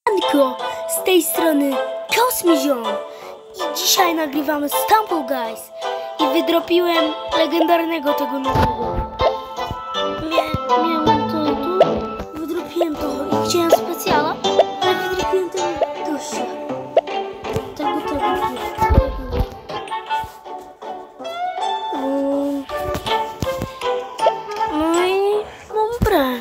Siemanko, z tej strony Kosmiziom i dzisiaj nagrywamy Stumble Guys i wydropiłem legendarnego tego nowego. Miałem to tu, wydropiłem to i chciałem specjala, ale wydropiłem ten gościa. Tego. No i no wybrałem.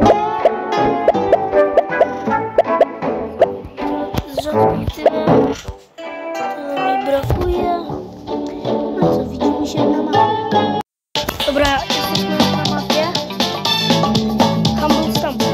Tyle mi brakuje. No co, widzimy się na mapie. Dobra, jesteśmy na mapie. Humble Stumble.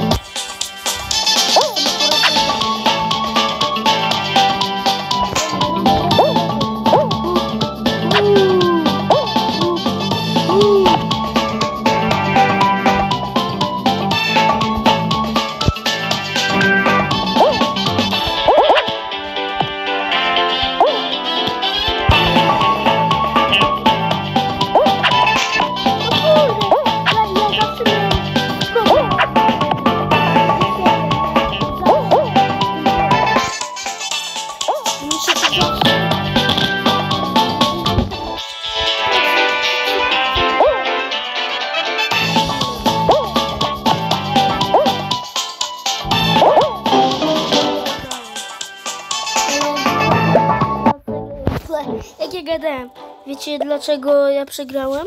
Jak ja gadałem, wiecie dlaczego ja przegrałem?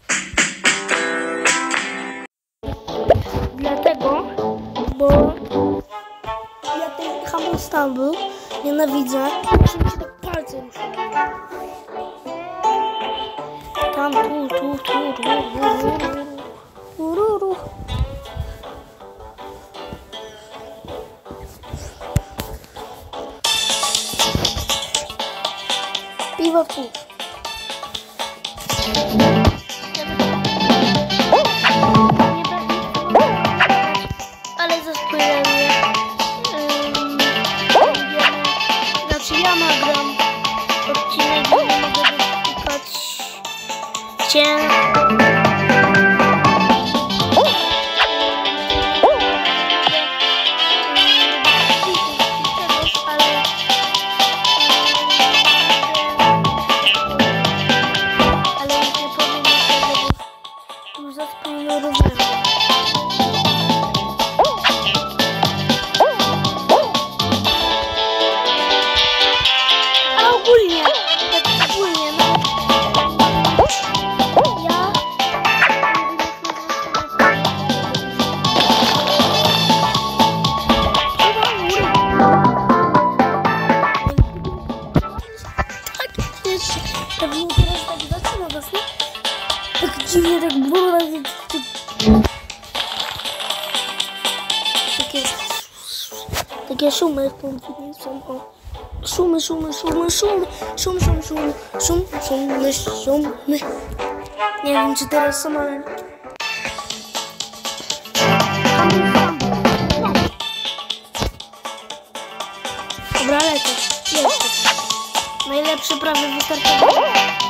Dlatego, bo ja ten Humble Stumble nienawidzę, że mi się tak palce ruszają. Tam, tu. Piwo tu. Ale zaspoileruję. Znaczy ja nagram odcinek, bo nie mogę dotykać cię. Pewnie teraz tak zaczyna was, nie? Tak dziwnie, tak było takie szumy w tym filmie są, o. Szumy. Nie wiem, czy teraz są, ale... Dobra, lecę. Najlepszy prawie wystartował.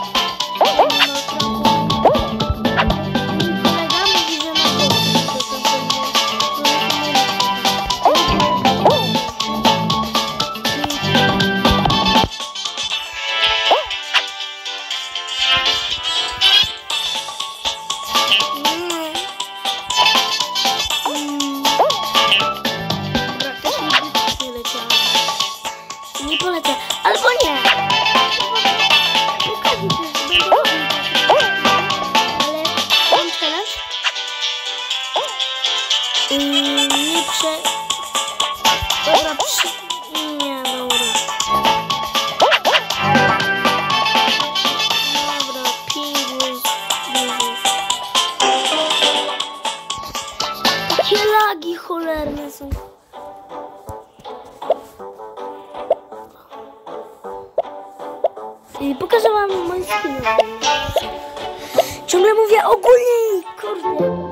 Nie polecę, albo nie. Ale mam challenge. Nie Dobra, nie, dobra. Dobra, pingwin. Takie lagi cholerne są. I pokażę wam moje skiny. Ciągle mówię ogólnie, kurde.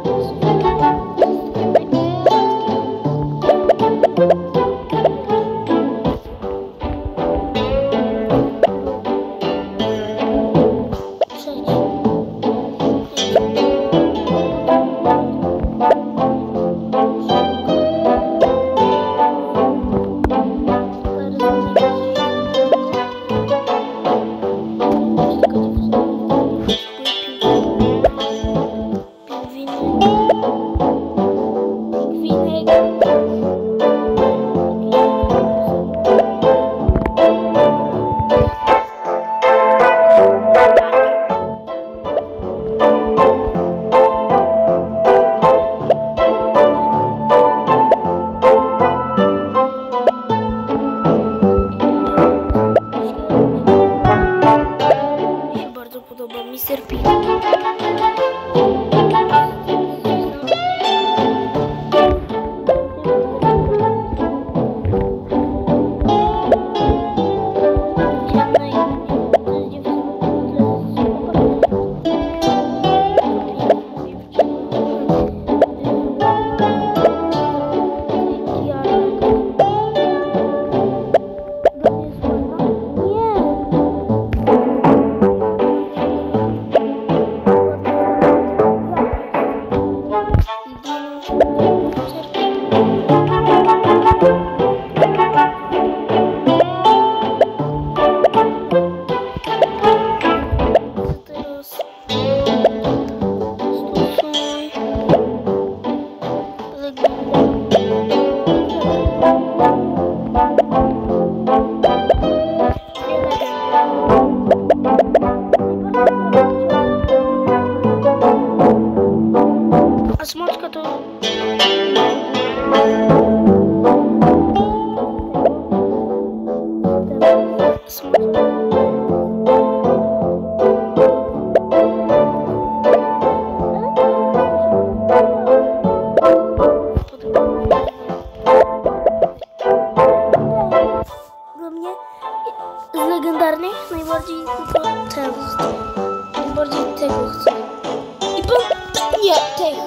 najbardziej tylko ten. Najbardziej tego chcę. I po... Nie, tych.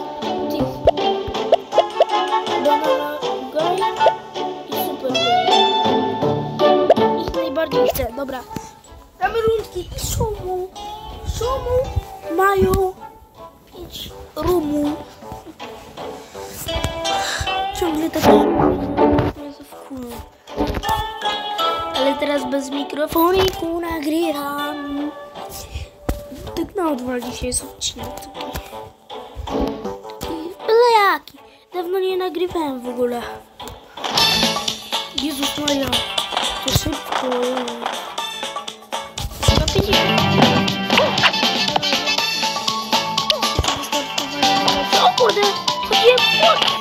Banana Guy i Super Guy. Ich najbardziej chcę, dobra. Damy rundki i szumu. Mają 5 rumu. Ciągle tak jest w kół. Ale teraz bez mikrofoniku nagrywam. Tak na odwal dzisiaj jest odcinek taki. Ale jaki? Dawno nie nagrywałem w ogóle. Jezus Maria. To szybko. O kurde! Chodziłem po...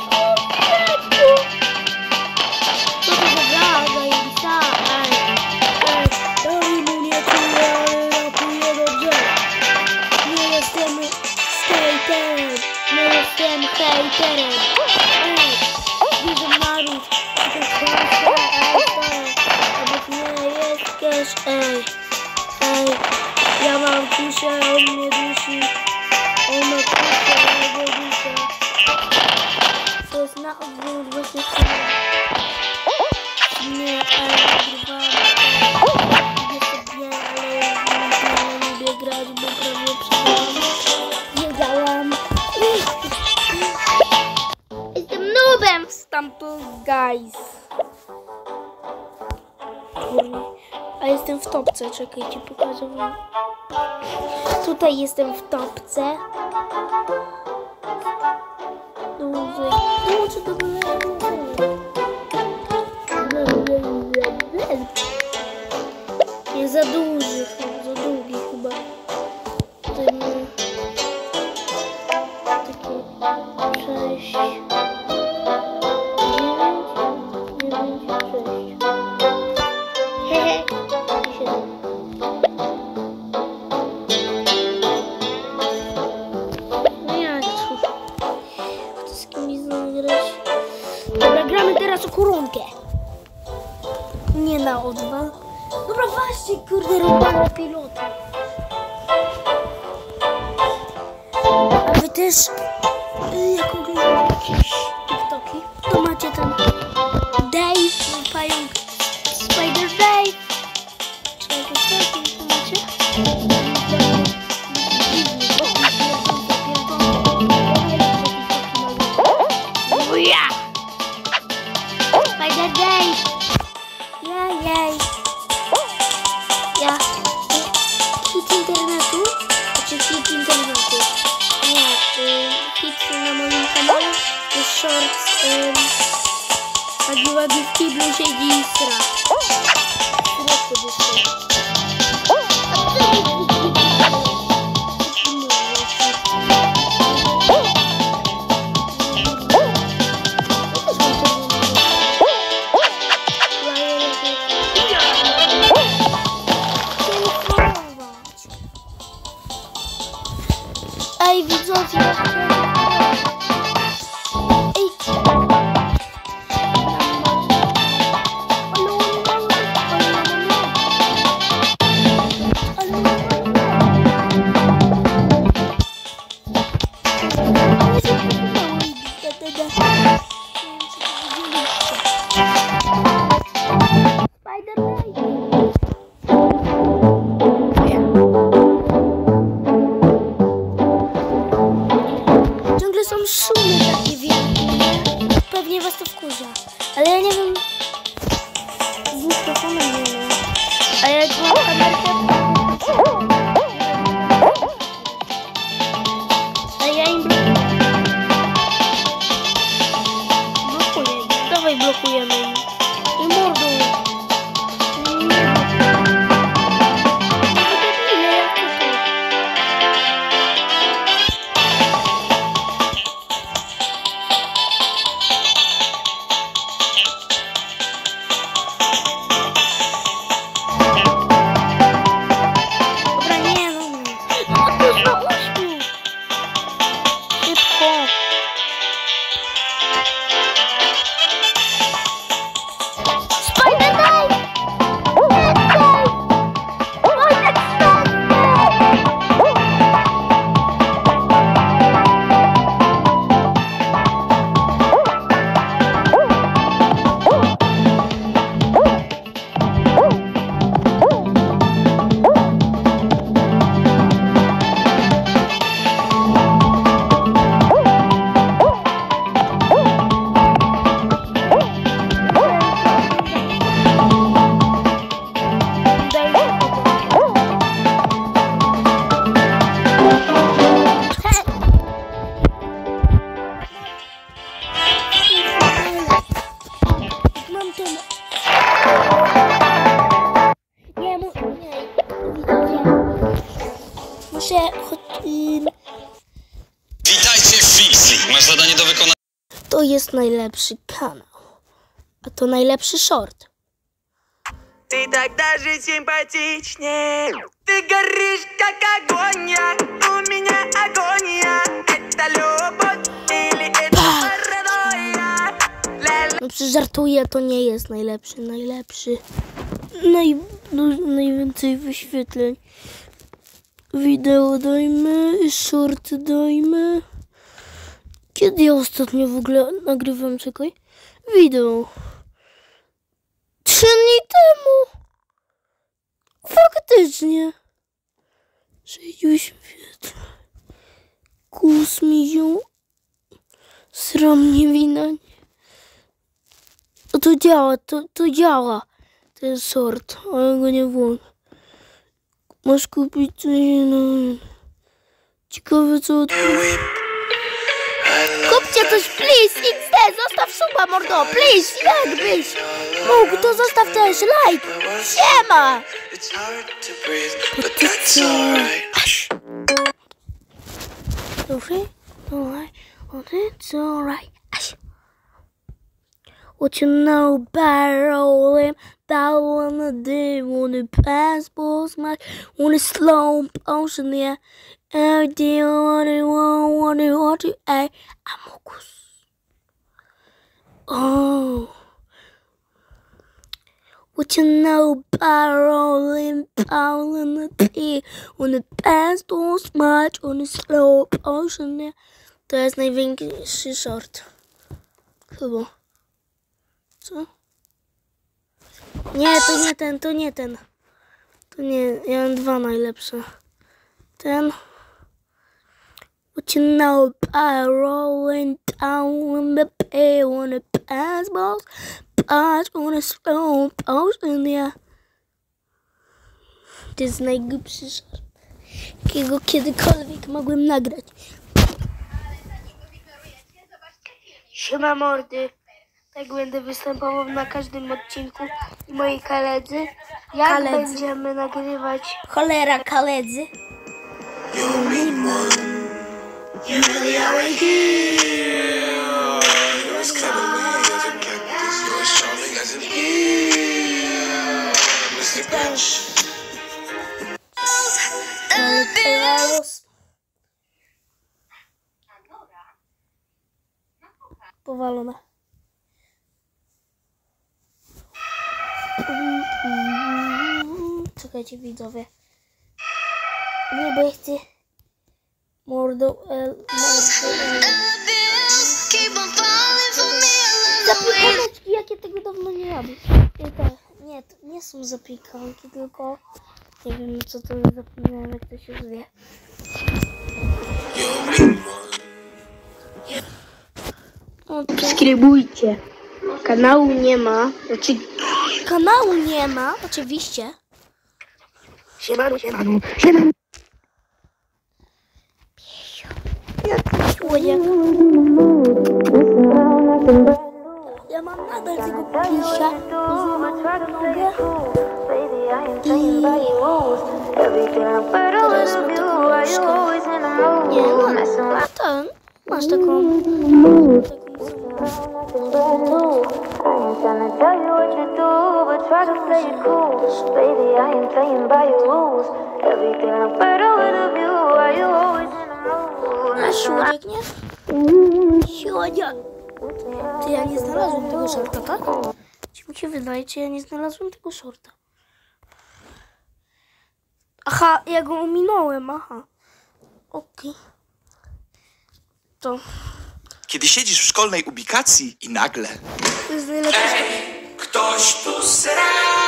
Co to za gra? Zajebista. Ej, mu nie czuję, ale rapuję dobrze. Nie jestem skaterem. Nie jestem hejterem. Ej, widzę naród. To jest szansa, obok mnie jest cash. Ej, ja mam kuszę, on mnie dusi. On ma kuszę, ja go duszę. To jest na odwrót właśnie w sumie. Nie, nagrywamy. Idzie sobie, ale nie lubię grać, bo prawie przegrałam. Wiedziałam. Jestem noobem w Stumble Guys. A jestem w topce, czekajcie, pokażę wam. Tutaj jestem w topce. Dołączę do nie za duży, za długi chyba. Ten takie 6, 9, 6. Hehe, 7. No jak to z kimś zagrać? Dobra, gramy teraz o koronkę. Nie na odwal. Dobra, właśnie, kurde, robimy pilota. A wy też, jak oglądacie jakieś TikToki, to macie tam Dave, pająk, Spider Dave. Czy jakieś takie, to macie? O ja! Spider Dave! Jej! Ja hit internetu, hit internetu. Nie, hit na moim kanale jest shorts. Taki ładny w kiblu siedzi i sra. Ej, widzowie, ciągle są szumy takie wielkie. Pewnie was to wkurza. Ale ja nie wiem. Z mikrofonem nie wiem. A jak mam kamerkę. A ja im blokuję. Dawaj blokujemy im. I mordą. Spider Witajcie w Fixly. Masz zadanie do wykonania. To jest najlepszy kanał. A to najlepszy short. Ты так даже симпатичнее. Ты горишь, как огонь, у меня агония. Это любовь или это паранойя? No przecież żartuję, to nie jest najlepszy. Najlepszy. Najwięcej wyświetleń. Wideo dajmy, shorty dajmy. Kiedy ja ostatnio w ogóle nagrywam, czekaj? Wideo. 3 dni temu. Faktycznie. 6 wyświetleń. Kus mi ją. Sram nie winać. To działa, to działa. Ten short, ale go nie włączę. Masz kupić coś innego. Ciekawe co Kupcie coś, please, XD, zostaw suba, mordo, please, jakbyś mógł, to zostaw też like. Siema! It's alright. What you know about rolling, about wanna do, wanna pass balls, much, wanna slow motion, yeah. Everything want to, Amogus. Oh. What you know about rolling, about wanna do, wanna pass balls, much, wanna slow motion, yeah. To jest największy short. Chyba. Co? Nie, to nie ten, to nie ten. To nie, ja mam 2 najlepsze. Ten. What you know about rolling down on the pay, on the pass balls, pass on a slow motion, yeah. To jest najgłupszy short, jakiego kiedykolwiek mogłem nagrać. Siema mordy. Tak będę występował na każdym odcinku i moi koledzy. Jak będziemy nagrywać? Cholera, koledzy. Powalone. Czekajcie widzowie. Nie, bo ja chcę mordo zapiekaneczki, jakie tego dawno nie jadłem. Nie, to nie są zapiekanki, tylko nie wiem co to jest, zapomniałem jak to się zwie. Subskrybujcie. Kanału nie ma. Kanału nie ma, oczywiście. Siemano. Ja mam nadal tego pisia. Nogę. Teraz mam taką nóżkę. Nie, no ten. Masz taką. A siłoniek, nie? Siłonia. Ty, ja nie znalazłem tego shorta, tak? Czy mi się wydaje, czy ja nie znalazłem tego shorta? Aha, ja go ominąłem, aha. Okej. To... Kiedy siedzisz w szkolnej ubikacji i nagle... To jest najlepsze. Ktoś tu sra!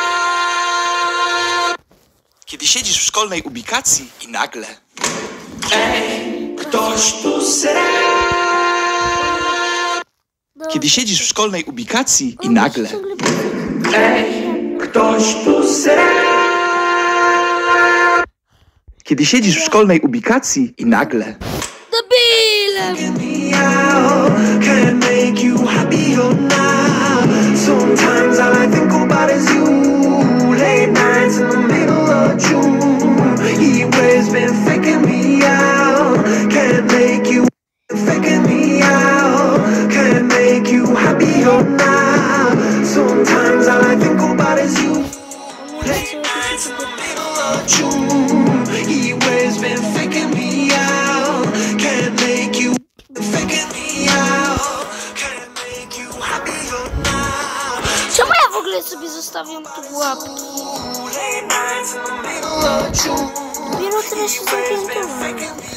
Kiedy siedzisz w szkolnej ubikacji i nagle... Ktoś tu sra! Kiedy siedzisz w szkolnej ubikacji i nagle... Ktoś tu sra! Kiedy siedzisz w szkolnej ubikacji i nagle... Debilem! Can't make you happier now. Sometimes all I think about is you. Late nights in the middle of June. He always been faking me ogóle sobie zostawiam tu łapki. Dopiero teraz się zakrętowałem.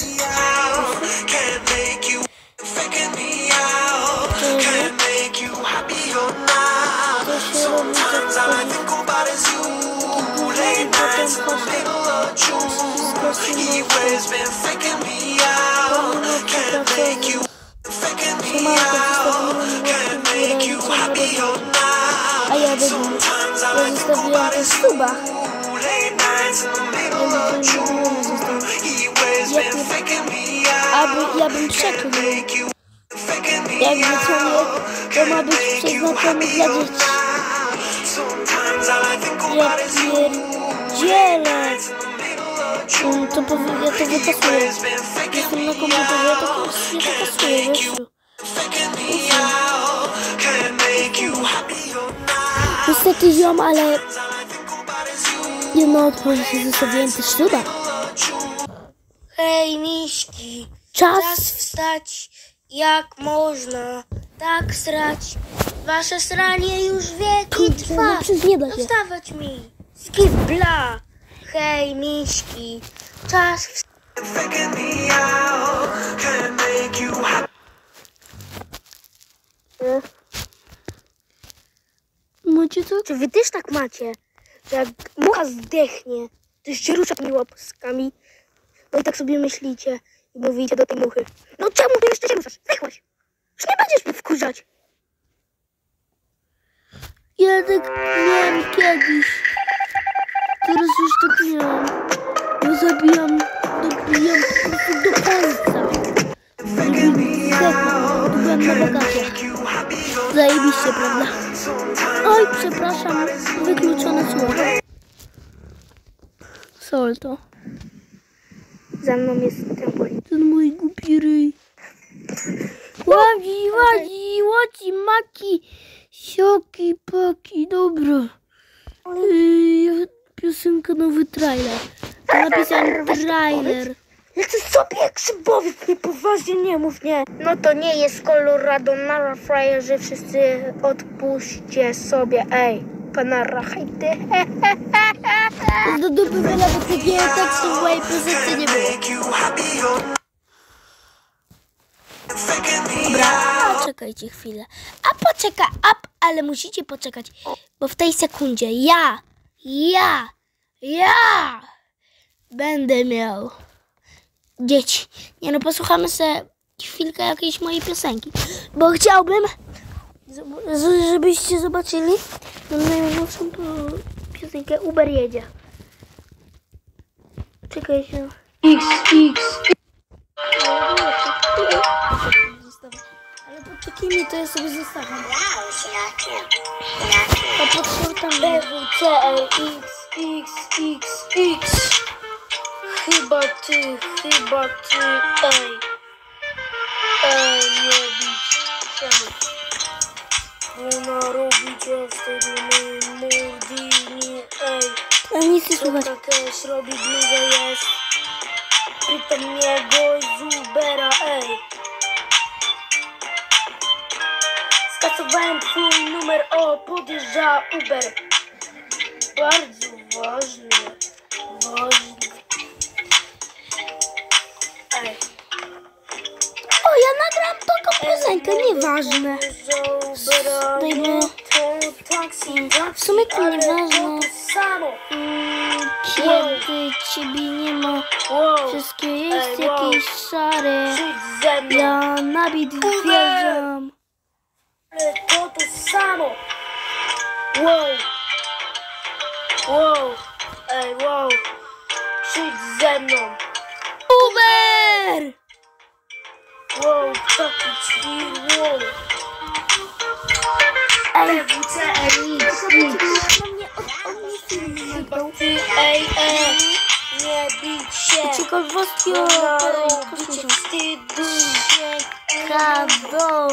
To się robi tak i potem a ja zostawiłem to w subach. Ja bym przeklął. Jakby co nie, to ma być przeznaczone dla dzieci. Ja pierdzielę. Ja to wykasuję. Jestem na komputerze, ja to wykasuję, wiesz? Niestety ziom, ale jedno odpowiedź się zostawiłem też suba. Hej miśki, Czas wstać jak można, tak srać. Wasze sranie już wieki trwa. Nie da się. Wstawać mi, skip bla. Hej miśki, czas wstać. Macie to? Czy wy też tak macie, że jak mucha zdechnie, to się rusza tymi łaskami? No i tak sobie myślicie i mówicie do tej muchy. No czemu ty jeszcze się ruszasz? Zdechłaś. Już nie będziesz wkurzać. Ja tak miałem kiedyś. Teraz już tak nie mam. Bo dobijam po prostu do końca. To byłem na wakacjach. Zajebiście, prawda? Oj, przepraszam, wykluczone słowo. Solto. Za mną jest trampolin. Ten mój głupi ryj. Ładzi, maki, sioki, paki, dobra. Piosenka, nowy trailer. To napisałem trailer. Lecę sobie grzybowiec, niepoważnie nie mów, nie. No to nie jest Colorado, nara frajerzy, wszyscy odpuśćcie sobie, ej. Pana hejty. Do dupy nawet takiego tekstu w mojej piosence nie było. Dobra, czekajcie chwilę. Ale musicie poczekać, bo w tej sekundzie ja będę miał dzieci. Nie no, posłuchamy sobie chwilkę jakiejś mojej piosenki, bo chciałbym, żebyście zobaczyli najnowszą piosenkę Uber jedzie. Czekajcie. Ale pod takimi to ja sobie zostawiam. A pod shortem XXXX. Chyba ty, ej. Nie bić się. Ona robi cię wtedy murdini, ej. a nic nie słuchać. Też robi bluzę jest. Pytam niego z Ubera, ej. Skasowałem twój numer, podjeżdża Uber. Bardzo ważne. Ej. O, ja nagram taką piosenkę, nieważne. Dajmy. W sumie to nieważne. Kiedy ciebie nie ma, wszystkie jest jakieś szare. Ja na bit wjeżdżam. To samo. Wow. Przyjdź ze mną. Uber! Wow, taki ćwir, wow. Ej, nie bić się. Ciekawostki o Bicie wstydu się. Kado.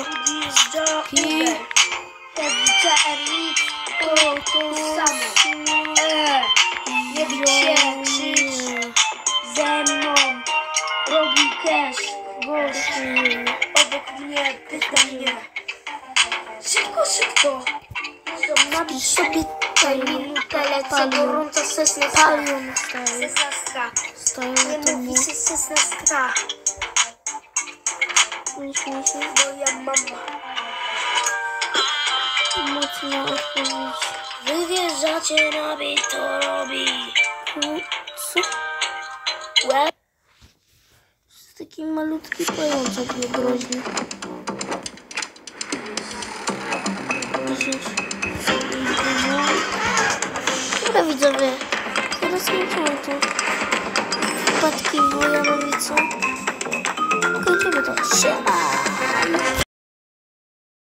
To samo. Nie bić się, krzycz ze mną. Robi cash, gości. Obok mnie pytanie. Szybko. Napisz sobie minutę lecę, gorąca sesna. palion staje. Sesna. Staje Nie na mówi tomu. się sesna. Nie śmiej się. Moja mama. Mocna odpowiedź. Wy wjeżdżacie na bit, to robi. Co? Łeb. Jest taki malutki pajączek niegroźny. Dobra widzowie, teraz kończymy tu wpadki w Wojanowice. Kończymy to. Siema!